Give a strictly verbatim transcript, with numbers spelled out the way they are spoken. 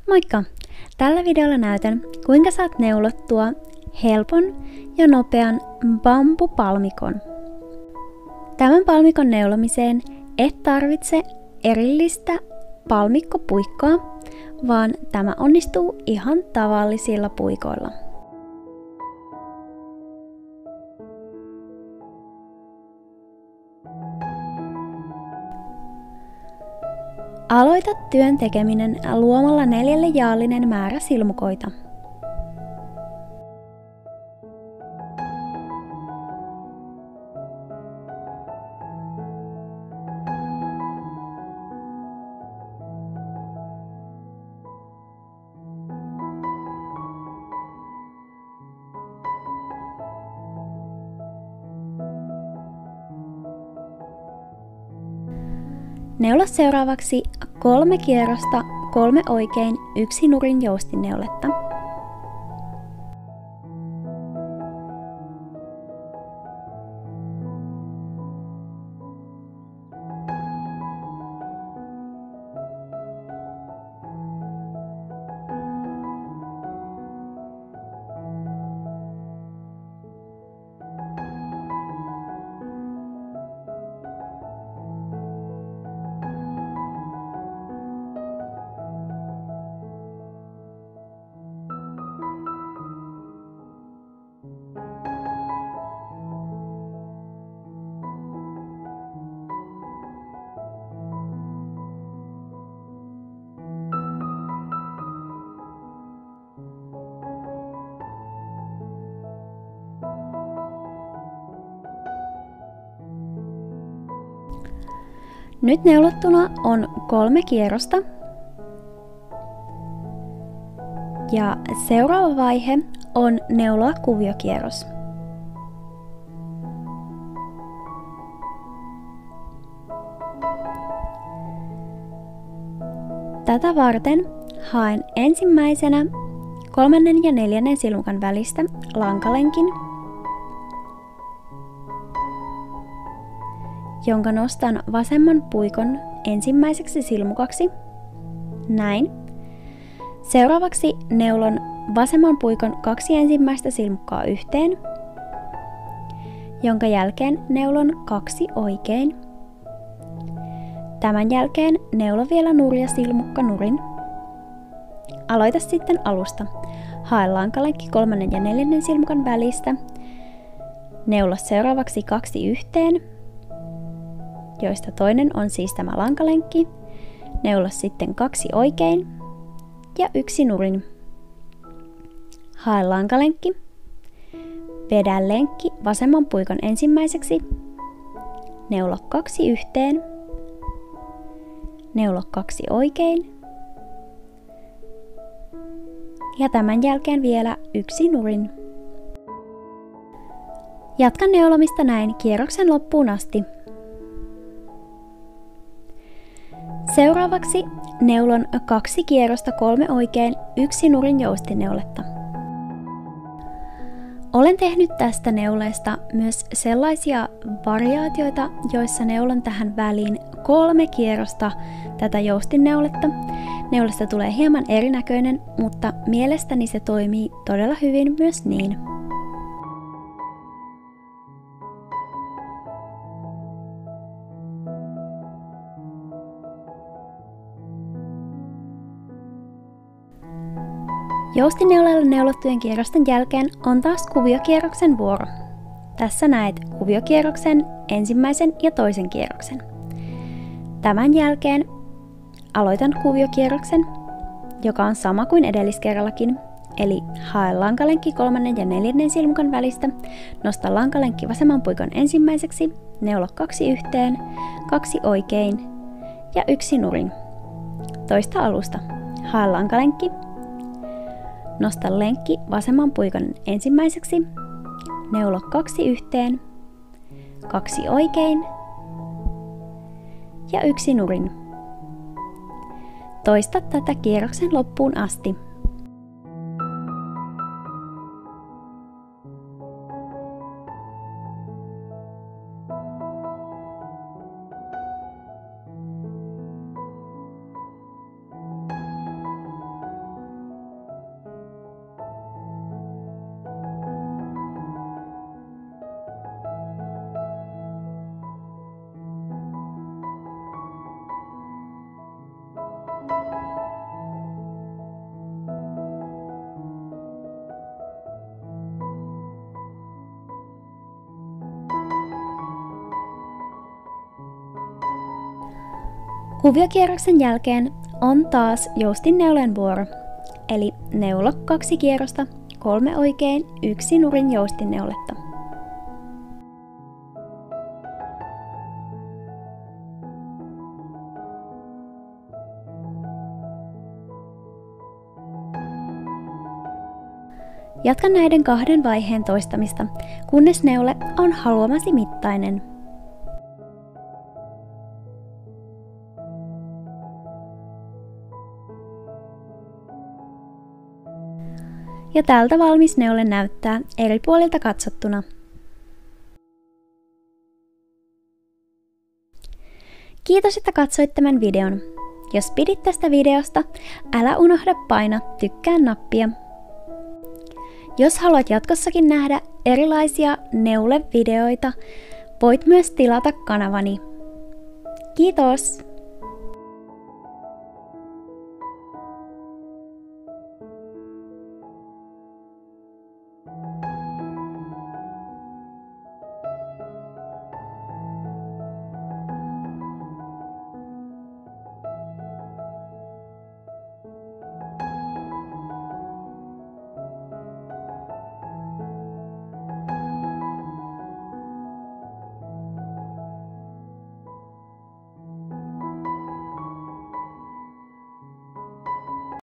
Moikka! Tällä videolla näytän, kuinka saat neulottua helpon ja nopean bambupalmikon. Tämän palmikon neulomiseen et tarvitse erillistä palmikkopuikkoa, vaan tämä onnistuu ihan tavallisilla puikoilla. Aloita työn tekeminen luomalla neljälle jaallinen määrä silmukoita. Neula seuraavaksi kolme kierrosta, kolme oikein, yksi nurin joustinneuletta. Nyt neulottuna on kolme kierrosta. Ja seuraava vaihe on neuloa kuviokierros. Tätä varten haen ensimmäisenä kolmannen ja neljännen silmukan välistä lankalenkin, jonka nostan vasemman puikon ensimmäiseksi silmukaksi. Näin. Seuraavaksi neulon vasemman puikon kaksi ensimmäistä silmukkaa yhteen, jonka jälkeen neulon kaksi oikein. Tämän jälkeen neulo vielä nurja silmukka nurin. Aloita sitten alusta. Hae lankalenkki kolmannen ja neljännen silmukan välistä. Neula seuraavaksi kaksi yhteen, joista toinen on siis tämä lankalenkki. Neula sitten kaksi oikein ja yksi nurin. Hae lankalenkki. Vedä lenkki vasemman puikon ensimmäiseksi. Neula kaksi yhteen. Neula kaksi oikein. Ja tämän jälkeen vielä yksi nurin. Jatka neulomista näin kierroksen loppuun asti. Seuraavaksi neulon kaksi kierrosta, kolme oikein, yksi nurin joustinneuletta. Olen tehnyt tästä neuleesta myös sellaisia variaatioita, joissa neulon tähän väliin kolme kierrosta tätä joustinneuletta. Neulasta tulee hieman erinäköinen, mutta mielestäni se toimii todella hyvin myös niin. Joustinneulalla neulottujen kierrosten jälkeen on taas kuviokierroksen vuoro. Tässä näet kuviokierroksen, ensimmäisen ja toisen kierroksen. Tämän jälkeen aloitan kuviokierroksen, joka on sama kuin edelliskerrallakin, eli hae lankalenkki kolmannen ja neljännen silmukan välistä, nosta lankalenkki vasemman puikon ensimmäiseksi, neulo kaksi yhteen, kaksi oikein ja yksi nurin. Toista alusta. Hae lankalenkki. Nosta lenkki vasemman puikon ensimmäiseksi, neulo kaksi yhteen, kaksi oikein ja yksi nurin. Toista tätä kierroksen loppuun asti. Kuviokierroksen jälkeen on taas joustinneulojen vuoro, eli neulo kaksi kierrosta, kolme oikein, yksi nurin joustinneuletta. Jatka näiden kahden vaiheen toistamista, kunnes neule on haluamasi mittainen. Ja tältä valmis neule näyttää eri puolilta katsottuna. Kiitos, että katsoit tämän videon. Jos pidit tästä videosta, älä unohda painaa tykkää-nappia. Jos haluat jatkossakin nähdä erilaisia neulevideoita, voit myös tilata kanavani. Kiitos!